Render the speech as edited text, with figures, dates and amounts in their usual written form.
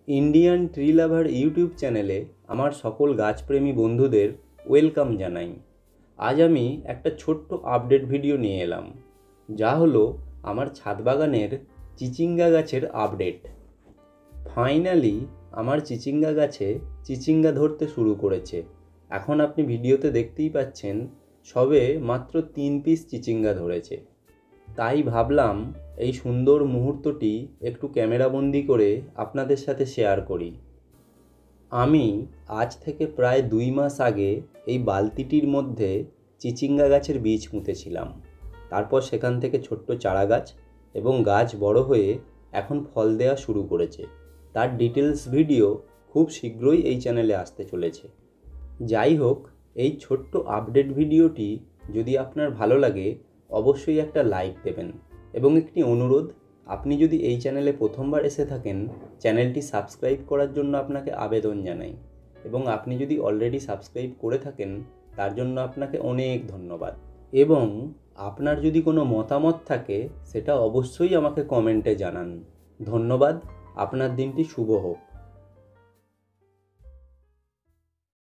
Indian tree লাভার YouTube চ্যানেলে আমার সকল গাছপ্রেমী বন্ধুদের ওয়েলকাম জানাই। আজ আমি একটা ছোট্ট আপডেট ভিডিও নিয়ে এলাম, যা হলো আমার ছাদ বাগানের চিচিঙ্গা গাছের আপডেট। ফাইনালি আমার চিচিঙ্গা গাছে চিচিঙ্গা ধরতে শুরু করেছে। এখন আপনি ভিডিওতে দেখতেই পাচ্ছেন সবে মাত্র 3 পিস চিচিঙ্গা ধরেছে। তাই ভাবলাম এই সুন্দর মুহূর্তটি একটু ক্যামেরাবন্দি করে আপনাদের সাথে শেয়ার করি। আমি আজ থেকে প্রায় 2 মাস আগে এই বালতিটির মধ্যে চিচিঙ্গা গাছের বীজ পুঁতেছিলাম। তারপর সেখান থেকে ছোট্ট চারা গাছ এবং গাছ বড় হয়ে এখন ফল দেওয়া শুরু করেছে। তার ডিটেলস ভিডিও খুব শীঘ্রই এই চ্যানেলে আসতে চলেছে। যাই হোক, এই ছোট্ট আপডেট ভিডিওটি যদি আপনার ভালো লাগে অবশ্যই একটা লাইক দেবেন এবং একটি অনুরোধ, আপনি যদি এই চ্যানেলে প্রথমবার এসে থাকেন চ্যানেলটি সাবস্ক্রাইব করার জন্য আপনাকে আবেদন জানাই, এবং আপনি যদি অলরেডি সাবস্ক্রাইব করে থাকেন তার জন্য আপনাকে অনেক ধন্যবাদ। এবং আপনার যদি কোনো মতামত থাকে সেটা অবশ্যই আমাকে কমেন্টে জানান। ধন্যবাদ। আপনার দিনটি শুভ হোক।